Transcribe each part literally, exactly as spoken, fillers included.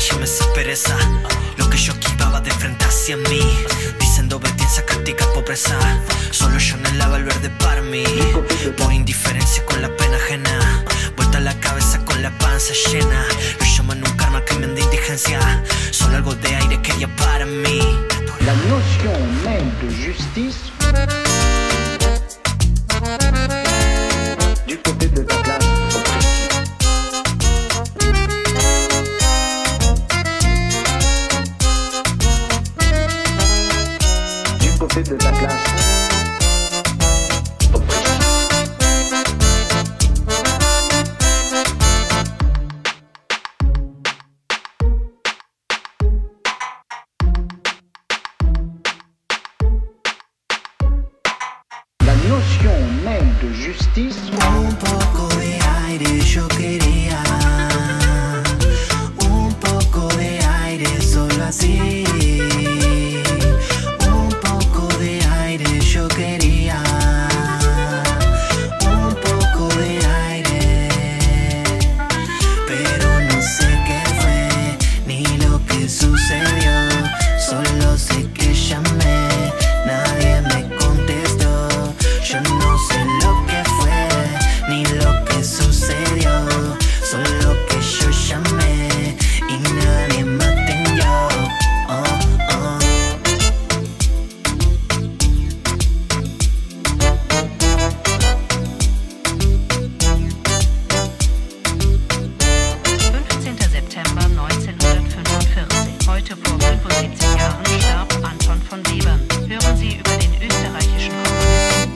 llame esa pereza. Lo que yo esquivaba de frente hacia mí, diciendo obediencia, castiga pobreza. Solo yo anhelaba el verde para mí, por indiferencia con la pena ajena. Vuelta la cabeza con la panza llena. Lo llaman un karma, crimen de indigencia. Solo algo de aire quería para mí. La notion même de justice du côté de la classe oppressive. Du côté de la classe oppressive. La notion même de justice. Un poco de aire yo quería, un poco de aire solo así. Un poco de aire yo quería, un poco de aire. Pero no sé qué fue ni lo que sucedió. Solo sé que llamé, nadie me contestó. Yo no sé lo que fue ni lo que sucedió, solo que yo llamé y nadie me atendió. Oh, oh. fünfzehnter September neunzehnhundertfünfundvierzig. Heute vor fünfundsiebzig Jahren starb Anton von Webern. Hören Sie über den österreichischen Komponisten.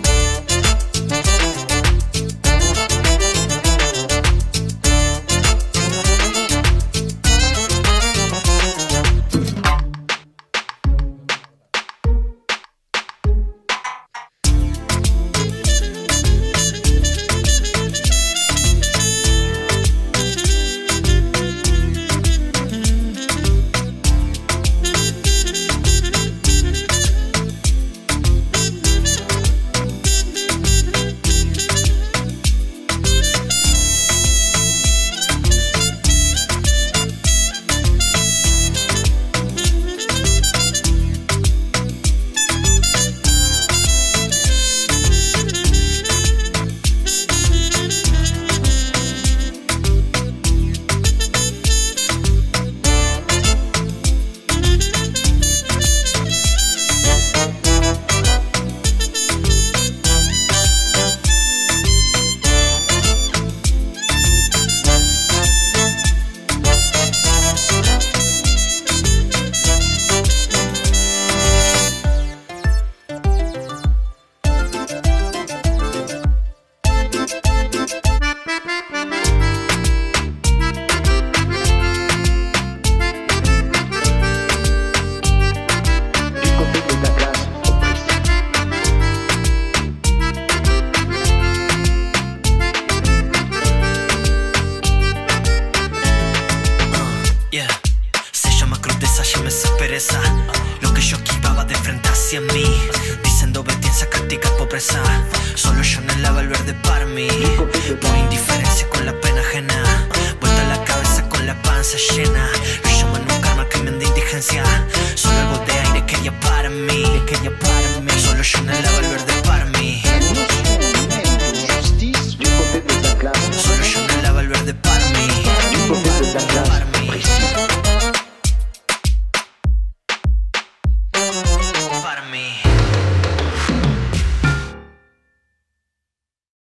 Lo que yo esquivaba de frente hacia mí, diciendo obediencia, castiga pobreza. Solo yo anhelaba el verde para mí, por indiferencia con la pena ajena. Vuelta la cabeza con la panza llena. Lo llaman un karma, crimen de indigencia.